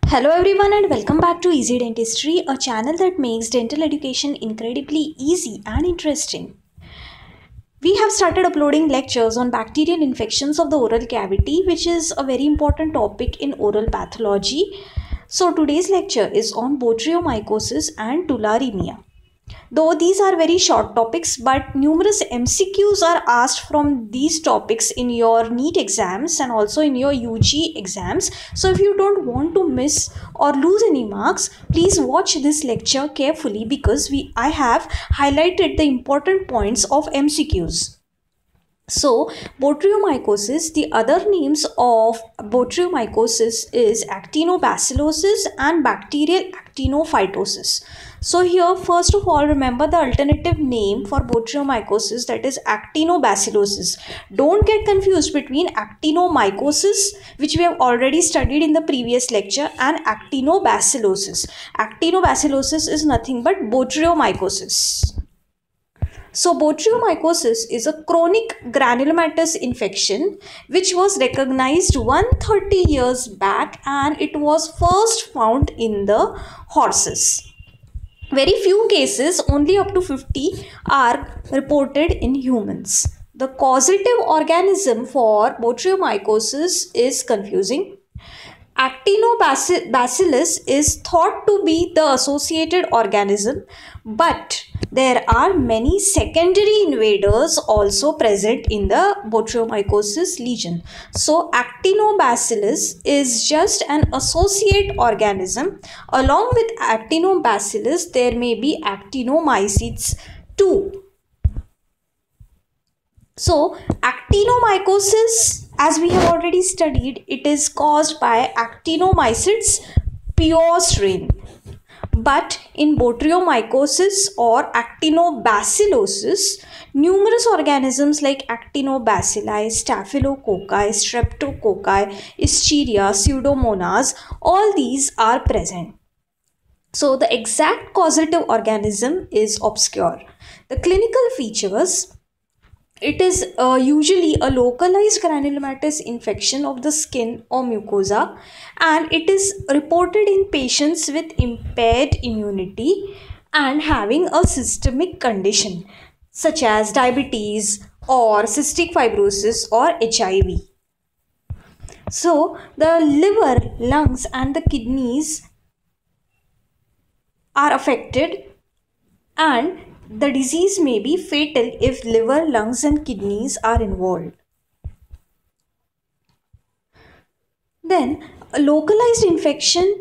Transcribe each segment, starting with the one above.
Hello everyone and welcome back to Easy Dentistry, a channel that makes dental education incredibly easy and interesting. We have started uploading lectures on bacterial infections of the oral cavity, which is a very important topic in oral pathology. So today's lecture is on botryoomycosis and tularemia. Though these are very short topics, but numerous MCQs are asked from these topics in your NEET exams and also in your UG exams. So if you don't want to miss or lose any marks, please watch this lecture carefully because I have highlighted the important points of MCQs. So, botryoomycosis, the other names of botryoomycosis is actinobacillosis and bacterial actinophytosis. So here, first of all, remember the alternative name for botryoomycosis, that is actinobacillosis. Don't get confused between actinomycosis, which we have already studied in the previous lecture, and actinobacillosis. Actinobacillosis is nothing but botryoomycosis. So, botryoomycosis is a chronic granulomatous infection which was recognized 130 years back, and it was first found in the horses. Very few cases, only up to 50, are reported in humans. The causative organism for botryoomycosis is confusing. Actinobacillus is thought to be the associated organism, but there are many secondary invaders also present in the botryoomycosis lesion. So, actinobacillus is just an associate organism. Along with actinobacillus, there may be actinomycetes too. So, actinomycosis, as we have already studied, it is caused by Actinomycetes pure strain. But in botryoomycosis or actinobacillosis, numerous organisms like actinobacilli, staphylococci, streptococci, Escherichia, pseudomonas, all these are present. So the exact causative organism is obscure. The clinical features: it is usually a localized granulomatous infection of the skin or mucosa, and it is reported in patients with impaired immunity and having a systemic condition such as diabetes or cystic fibrosis or HIV. So, the liver, lungs, and the kidneys are affected, and the disease may be fatal if liver, lungs, and kidneys are involved. Then, a localized infection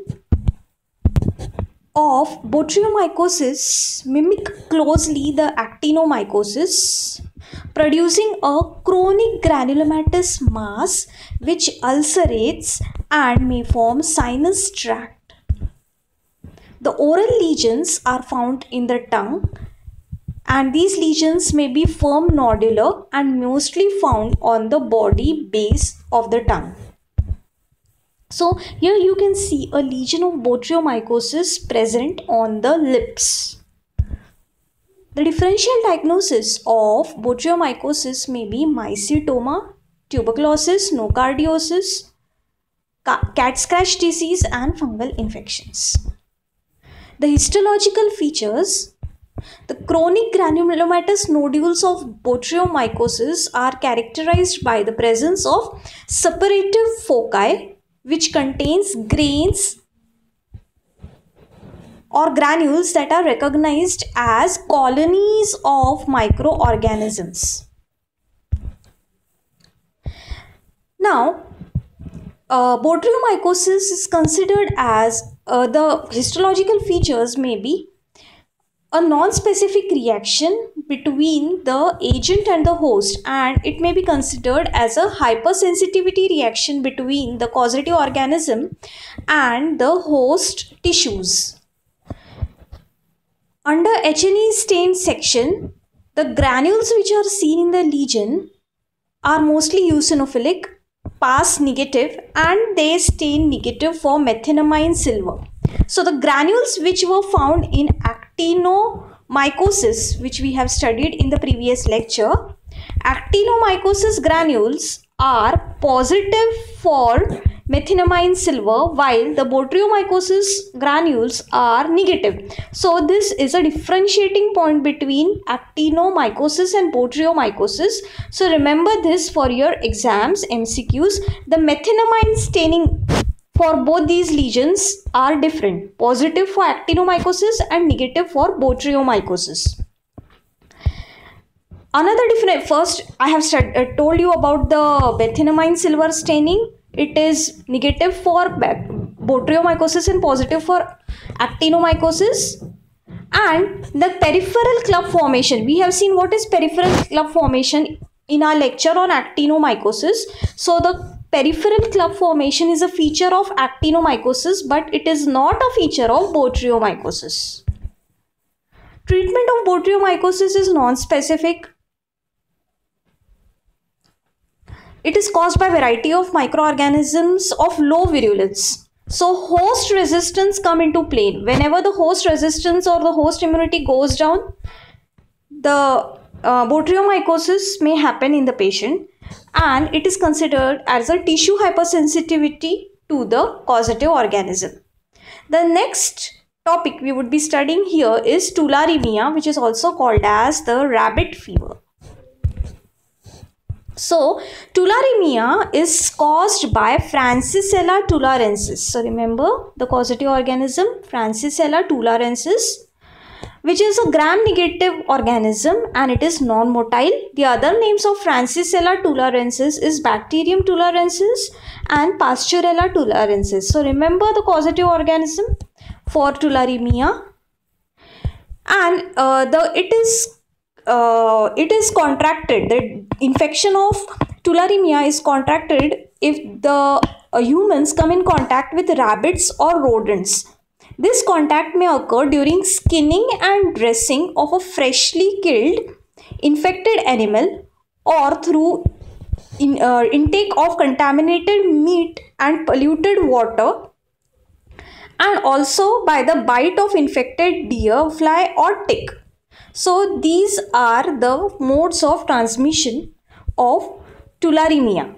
of botryoomycosis mimic closely the actinomycosis, producing a chronic granulomatous mass which ulcerates and may form sinus tract. The oral lesions are found in the tongue, and these lesions may be firm nodular and mostly found on the body base of the tongue. So here you can see a lesion of botryoomycosis present on the lips. The differential diagnosis of botryoomycosis may be mycetoma, tuberculosis, nocardiosis, cat scratch disease, and fungal infections. The histological features: the chronic granulomatous nodules of botryoomycosis are characterized by the presence of suppurative foci, which contains grains or granules that are recognized as colonies of microorganisms. Now, botryoomycosis is considered as the histological features may be a non-specific reaction between the agent and the host, and it may be considered as a hypersensitivity reaction between the causative organism and the host tissues. Under H&E stain section, the granules which are seen in the lesion are mostly eosinophilic, pass negative, and they stain negative for methenamine silver. So the granules which were found in actinomycosis, which we have studied in the previous lecture, actinomycosis granules are positive for methenamine silver, while the botryoomycosis granules are negative. So this is a differentiating point between actinomycosis and botryoomycosis. So remember this for your exams, MCQs. The methenamine staining for both these lesions are different. Positive for actinomycosis and negative for botryoomycosis. Another different, first I have told you about the methenamine silver staining. It is negative for botryoomycosis and positive for actinomycosis. And the peripheral club formation, we have seen what is peripheral club formation in our lecture on actinomycosis. So the peripheral club formation is a feature of actinomycosis, but it is not a feature of botryoomycosis. Treatment of botryoomycosis is non-specific. It is caused by variety of microorganisms of low virulence. So host resistance come into play. Whenever the host resistance or the host immunity goes down, the botryoomycosis may happen in the patient, and it is considered as a tissue hypersensitivity to the causative organism. The next topic we would be studying here is tularemia, which is also called as the rabbit fever. So tularemia is caused by Francisella tularensis. So remember the causative organism Francisella tularensis, which is a gram-negative organism and it is non-motile. The other names of Francisella tularensis is Bacterium tularensis and Pasteurella tularensis. So remember the causative organism for tularemia, and it is contracted. The infection of tularemia is contracted if the humans come in contact with rabbits or rodents. This contact may occur during skinning and dressing of a freshly killed infected animal, or through intake of contaminated meat and polluted water, and also by the bite of infected deer, fly or tick. So these are the modes of transmission of tularemia.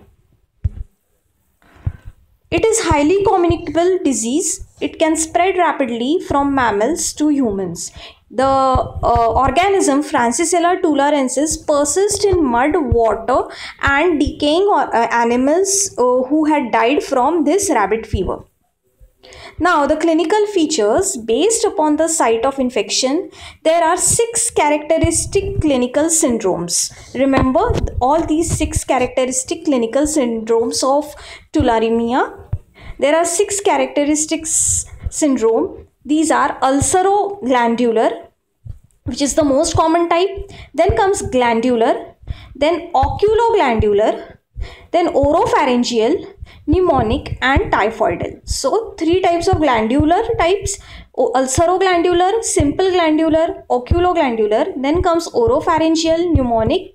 It is highly communicable disease. It can spread rapidly from mammals to humans. The organism Francisella tularensis persists in mud, water and decaying animals who had died from this rabbit fever. Now the clinical features based upon the site of infection. There are 6 characteristic clinical syndromes. Remember all these 6 characteristic clinical syndromes of tularemia. There are 6 characteristics syndrome. These are ulceroglandular, which is the most common type. Then comes glandular, then oculoglandular, then oropharyngeal, pneumonic and typhoidal. So 3 types of glandular types: ulceroglandular, simple glandular, oculoglandular. Then comes oropharyngeal, pneumonic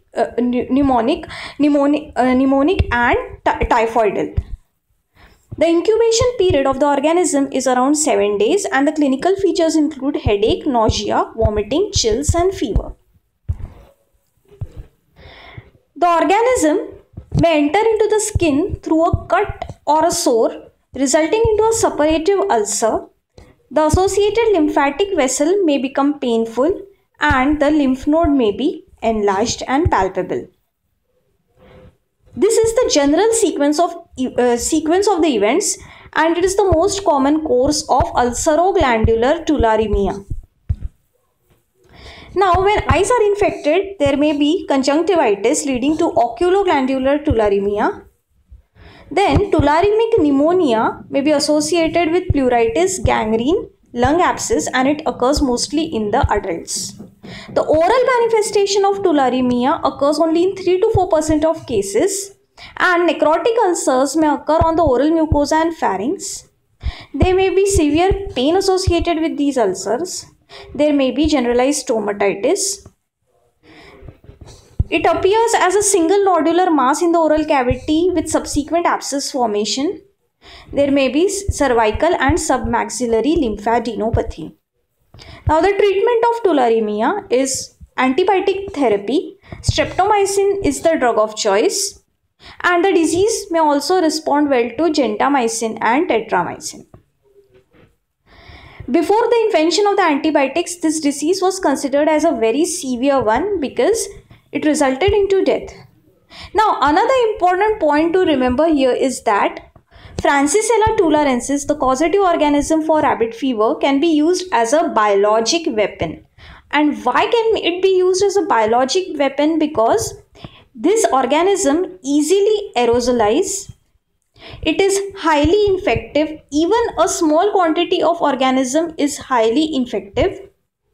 and typhoidal. The incubation period of the organism is around 7 days, and the clinical features include headache, nausea, vomiting, chills and fever. The organism may enter into the skin through a cut or a sore, resulting into a suppurative ulcer. The associated lymphatic vessel may become painful and the lymph node may be enlarged and palpable. This is the general sequence of the events, and it is the most common course of ulceroglandular tularemia. Now, when eyes are infected, there may be conjunctivitis leading to oculoglandular tularemia. Then, tularemic pneumonia may be associated with pleuritis, gangrene, lung abscess, and it occurs mostly in the adults. The oral manifestation of tularemia occurs only in 3 to 4% of cases, and necrotic ulcers may occur on the oral mucosa and pharynx. There may be severe pain associated with these ulcers. There may be generalized stomatitis. It appears as a single nodular mass in the oral cavity with subsequent abscess formation. There may be cervical and submaxillary lymphadenopathy. Now, the treatment of tularemia is antibiotic therapy. Streptomycin is the drug of choice. and the disease may also respond well to gentamicin and tetramycin. Before the invention of the antibiotics, this disease was considered as a very severe one because it resulted into death. Now, another important point to remember here is that Francisella tularensis, the causative organism for rabbit fever, can be used as a biologic weapon. And why can it be used as a biologic weapon? Because this organism easily aerosolizes. It is highly infective. Even a small quantity of organism is highly infective.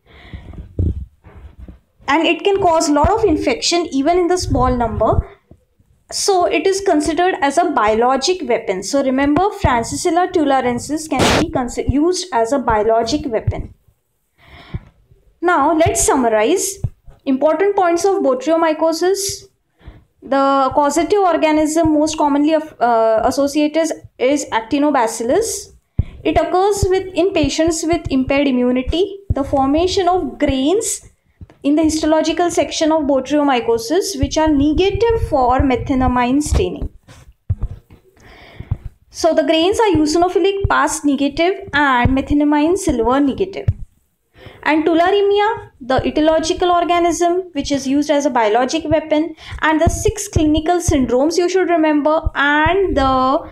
And it can cause a lot of infection even in the small number. So it is considered as a biologic weapon. So remember, Francisella tularensis can be used as a biologic weapon. Now let's summarize important points of botryomycosis. The causative organism most commonly associated is Actinobacillus. It occurs in patients with impaired immunity. The formation of grains in the histological section of botryomycosis which are negative for methenamine staining. So the grains are eosinophilic past negative and methenamine silver negative. And tularemia, the etiological organism which is used as a biologic weapon, and the 6 clinical syndromes you should remember, and the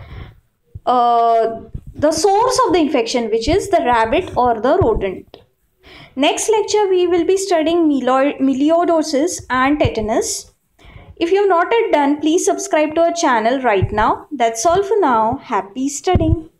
source of the infection, which is the rabbit or the rodent. Next lecture we will be studying melioidosis and tetanus. If you have not yet done, please subscribe to our channel right now. That's all for now. Happy studying.